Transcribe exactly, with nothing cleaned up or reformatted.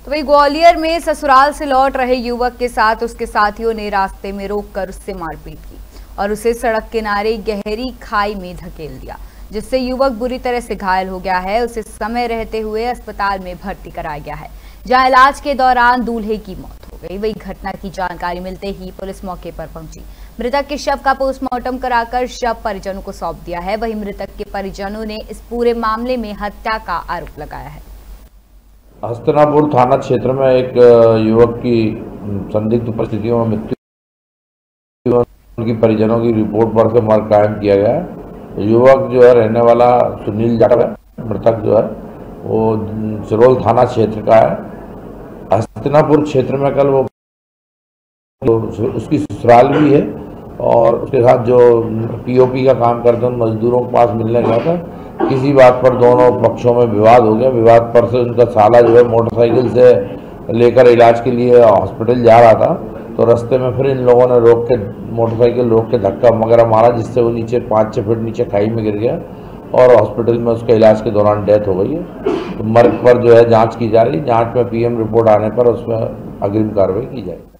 तो वही ग्वालियर में ससुराल से लौट रहे युवक के साथ उसके साथियों ने रास्ते में रोककर उससे मारपीट की और उसे सड़क किनारे गहरी खाई में धकेल दिया, जिससे युवक बुरी तरह से घायल हो गया है। उसे समय रहते हुए अस्पताल में भर्ती कराया गया है, जहां इलाज के दौरान दूल्हे की मौत हो गई। वही घटना की जानकारी मिलते ही पुलिस मौके पर पहुंची। मृतक के शव का पोस्टमार्टम कराकर शव परिजनों को सौंप दिया है। वहीं मृतक के परिजनों ने इस पूरे मामले में हत्या का आरोप लगाया है। हस्तिनापुर थाना क्षेत्र में एक युवक की संदिग्ध परिस्थितियों में मृत्यु, उनकी परिजनों की रिपोर्ट पर से मार्ग कायम किया गया है। युवक जो है रहने वाला सुनील जाटव है। मृतक जो है वो सिरोल थाना क्षेत्र का है। हस्तिनापुर क्षेत्र में कल वो तो उसकी ससुराल भी है और उसके साथ जो पीओपी का काम करते हैं उन मजदूरों के पास मिलने गया था। किसी बात पर दोनों पक्षों में विवाद हो गया। विवाद पर से उनका साला जो है मोटरसाइकिल से लेकर इलाज के लिए हॉस्पिटल जा रहा था, तो रास्ते में फिर इन लोगों ने रोक के मोटरसाइकिल रोक के धक्का वगैरह मारा, जिससे वो नीचे पाँच छः फीट नीचे खाई में गिर गया और हॉस्पिटल में उसके इलाज के दौरान डेथ हो गई है। तो मर्ग पर जो है जाँच की जा रही है। जाँच में पी एम रिपोर्ट आने पर उसमें अग्रिम कार्रवाई की जाएगी।